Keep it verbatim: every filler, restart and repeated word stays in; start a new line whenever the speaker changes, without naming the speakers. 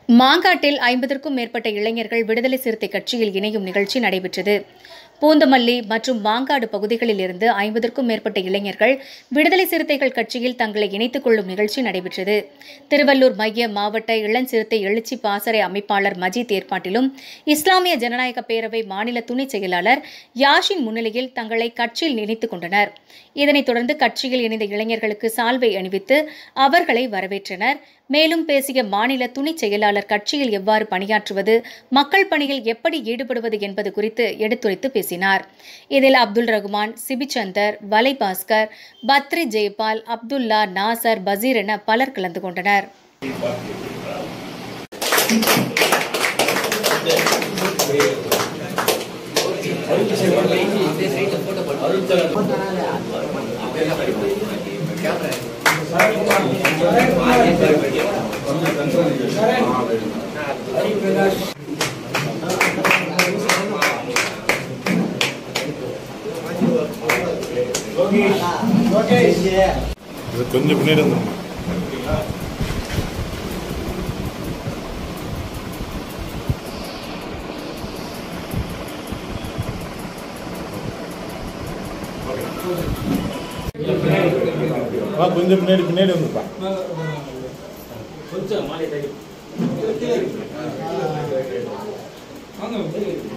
மாங்காட்டில் ஐம்பதற்கும் மேற்பட்ட இளைஞர்கள் விடுதலை சிறுத்தை கட்சியில் இணையும் நிகழ்ச்சி நடைபெற்றது. பூந்தமல்லி மற்றும் மாங்காடு பகுதிகளில் இருந்து ஐம்பதற்கும் மேற்பட்ட இளைஞர்கள் விடுதலை சிறுத்தைகள் கட்சியில் தங்களை இணைத்துக் கொள்ளும் நிகழ்ச்சி நடைபெற்றது. திருவள்ளூர் மைய மாவட்ட இளஞ்சிறுத்தை எழுச்சி பாசறை அமைப்பாளர் மஜீத் ஏற்பாட்டிலும் இஸ்லாமிய ஜனநாயக பேரவை மாநில துணை செயலாளர் யாஷின் முன்னிலையில் தங்களை கட்சியில் இணைத்துக் கொண்டனர். இதனைத் தொடர்ந்து கட்சியில் இணைந்த இளைஞர்களுக்கு சால்வை அணிவித்து அவர்களை வரவேற்றனர். மேலும் பேசிய மாநில துணை செயலாளர் கட்சியில் எவ்வாறு பணியாற்றுவது, மக்கள் பணியில் எப்படி ஈடுபடுவது என்பது குறித்து எடுத்துரைத்து பேசினார். இதில் அப்துல் ரகுமான், சிபிச்சந்தர், வலை பாஸ்கர், பத்ரி ஜெயபால், அப்துல்லா, நாசர், பசீர் என பலர் கலந்து கொண்டனர்.
கொஞ்சம் பின்னாடி வந்து கொஞ்சம் பின்னாடி பின்னாடி வந்துப்பா. கொஞ்சம்